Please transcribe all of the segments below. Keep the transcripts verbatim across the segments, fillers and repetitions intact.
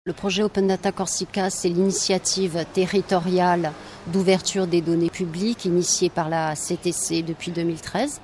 Le projet Open Data Corsica, c'est l'initiative territoriale d'ouverture des données publiques initiée par la C T C depuis deux mille treize.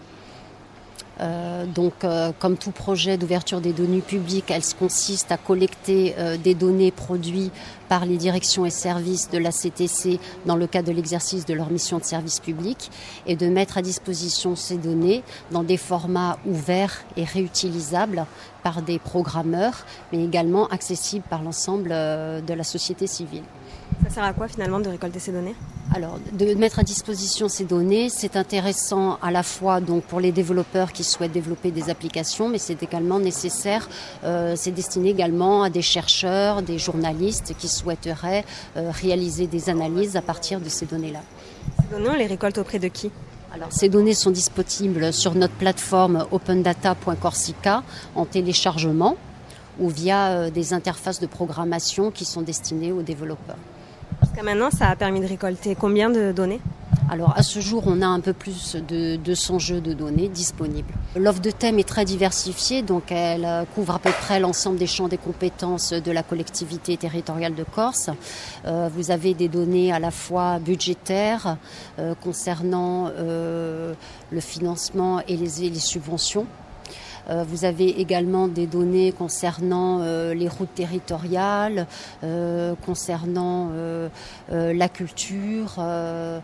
Euh, donc, euh, comme tout projet d'ouverture des données publiques, elle consiste à collecter euh, des données produites par les directions et services de la C T C dans le cadre de l'exercice de leur mission de service public et de mettre à disposition ces données dans des formats ouverts et réutilisables par des programmeurs, mais également accessibles par l'ensemble euh, de la société civile. Ça sert à quoi finalement de récolter ces données ? Alors, de mettre à disposition ces données, c'est intéressant à la fois donc pour les développeurs qui souhaitent développer des applications, mais c'est également nécessaire, euh, c'est destiné également à des chercheurs, des journalistes qui souhaiteraient euh, réaliser des analyses à partir de ces données-là. Ces données, on les récolte auprès de qui ? Alors, ces données sont disponibles sur notre plateforme open data point corsica en téléchargement ou via euh, des interfaces de programmation qui sont destinées aux développeurs. Jusqu'à maintenant, ça a permis de récolter combien de données ? Alors à ce jour, on a un peu plus de deux cents jeux de données disponibles. L'offre de thèmes est très diversifiée, donc elle couvre à peu près l'ensemble des champs des compétences de la collectivité territoriale de Corse. Euh, vous avez des données à la fois budgétaires euh, concernant euh, le financement et les, les subventions. Euh, vous avez également des données concernant euh, les routes territoriales, euh, concernant euh, euh, la culture, euh,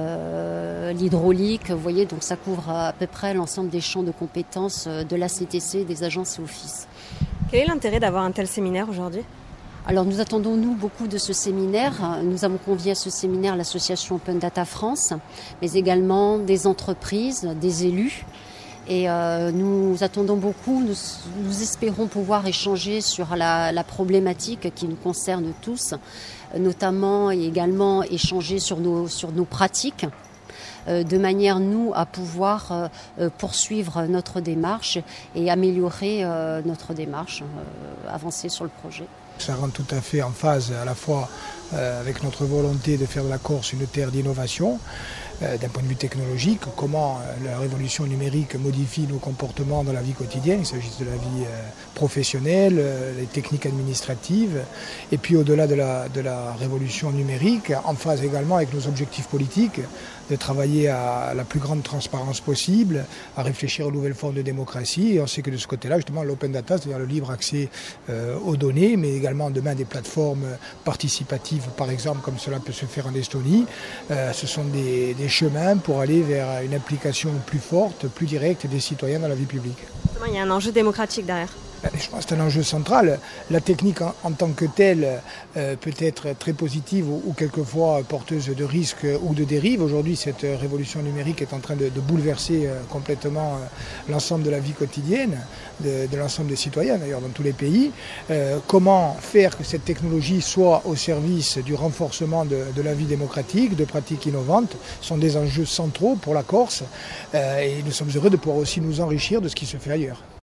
euh, l'hydraulique. Vous voyez, donc ça couvre à peu près l'ensemble des champs de compétences de la C T C, des agences et offices. Quel est l'intérêt d'avoir un tel séminaire aujourd'hui ? Alors nous attendons nous beaucoup de ce séminaire. Nous avons convié à ce séminaire l'association Open Data France, mais également des entreprises, des élus. Et euh, nous attendons beaucoup, nous, nous espérons pouvoir échanger sur la, la problématique qui nous concerne tous, notamment et également échanger sur nos, sur nos pratiques, euh, de manière, nous, à pouvoir euh, poursuivre notre démarche et améliorer euh, notre démarche, euh, avancer sur le projet. Ça rentre tout à fait en phase à la fois euh, avec notre volonté de faire de la Corse une terre d'innovation, euh, d'un point de vue technologique, comment euh, la révolution numérique modifie nos comportements dans la vie quotidienne, il s'agisse de la vie euh, professionnelle, euh, les techniques administratives, et puis au-delà de la, de la révolution numérique, en phase également avec nos objectifs politiques, de travailler à la plus grande transparence possible, à réfléchir aux nouvelles formes de démocratie. Et on sait que de ce côté-là, justement, l'open data, c'est-à-dire le libre accès euh, aux données, mais également demain des plateformes participatives, par exemple, comme cela peut se faire en Estonie, euh, ce sont des, des chemins pour aller vers une implication plus forte, plus directe des citoyens dans la vie publique. Il y a un enjeu démocratique derrière. Je pense que c'est un enjeu central. La technique en, en tant que telle euh, peut être très positive ou, ou quelquefois porteuse de risques ou de dérives. Aujourd'hui, cette révolution numérique est en train de, de bouleverser euh, complètement euh, l'ensemble de la vie quotidienne, de, de l'ensemble des citoyens d'ailleurs dans tous les pays. Euh, comment faire que cette technologie soit au service du renforcement de, de la vie démocratique, de pratiques innovantes, sont des enjeux centraux pour la Corse euh, et nous sommes heureux de pouvoir aussi nous enrichir de ce qui se fait ailleurs.